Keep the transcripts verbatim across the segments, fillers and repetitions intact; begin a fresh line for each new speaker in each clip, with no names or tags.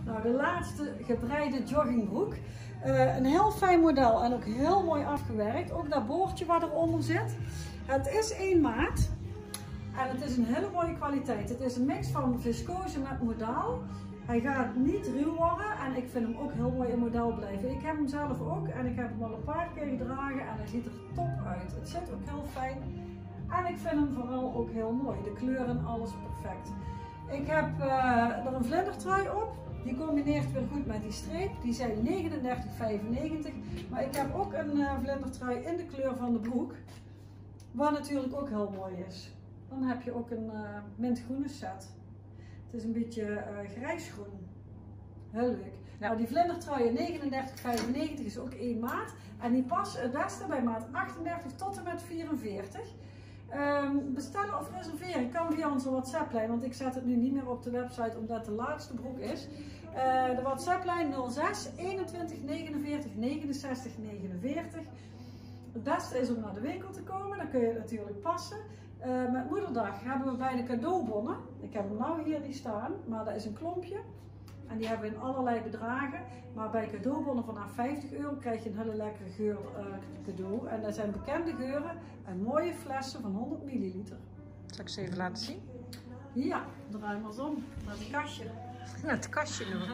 Nou, de laatste gebreide joggingbroek. Uh, een heel fijn model en ook heel mooi afgewerkt. Ook dat boordje wat eronder zit. Het is één maat. En het is een hele mooie kwaliteit. Het is een mix van viscose met modaal. Hij gaat niet ruw worden en ik vind hem ook heel mooi in model blijven. Ik heb hem zelf ook en ik heb hem al een paar keer gedragen en hij ziet er top uit. Het zit ook heel fijn en ik vind hem vooral ook heel mooi. De kleur en alles perfect. Ik heb uh, er een vlindertrui op. Die combineert weer goed met die streep. Die zijn negenendertig vijfennegentig. Maar ik heb ook een uh, vlindertrui in de kleur van de broek. Wat natuurlijk ook heel mooi is. Dan heb je ook een uh, mintgroene set. Het is een beetje uh, grijsgroen. Heel leuk. Ja. Nou, die vlindertrui negenendertig vijfennegentig is ook één maat. En die past het beste bij maat achtendertig tot en met vierenveertig. Um, bestellen of reserveren kan via onze WhatsApp-lijn, want ik zet het nu niet meer op de website omdat het de laatste broek is. Uh, de WhatsApp-lijn nul zes eenentwintig negenenveertig negenenzestig negenenveertig. Het beste is om naar de winkel te komen, dan kun je het natuurlijk passen. Uh, met moederdag hebben we bij de cadeaubonnen. Ik heb hem nou hier niet staan, maar dat is een klompje. En die hebben we in allerlei bedragen. Maar bij cadeaubonnen vanaf vijftig euro krijg je een hele lekkere geur uh, cadeau. En dat zijn bekende geuren en mooie flessen van honderd milliliter.
Zal ik ze even laten zien?
Ja, draai maar eens om. Naar het kastje.
Naar het kastje nog.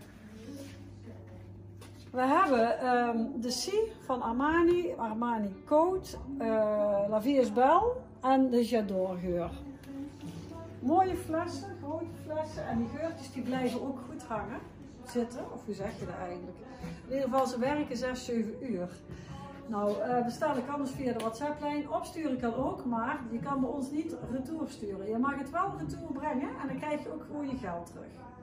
We hebben um, de C van Armani, Armani Code, uh, La Vie is Belle en de J'adore geur. Mooie flessen, grote flessen en die geurtjes die blijven ook goed hangen, zitten, of hoe zeg je dat eigenlijk? In ieder geval ze werken zes, zeven uur. Nou, uh, bestellen kan dus via de WhatsApp-lijn, opsturen kan ook, maar je kan bij ons niet retour sturen. Je mag het wel retour brengen en dan krijg je ook gewoon je geld terug.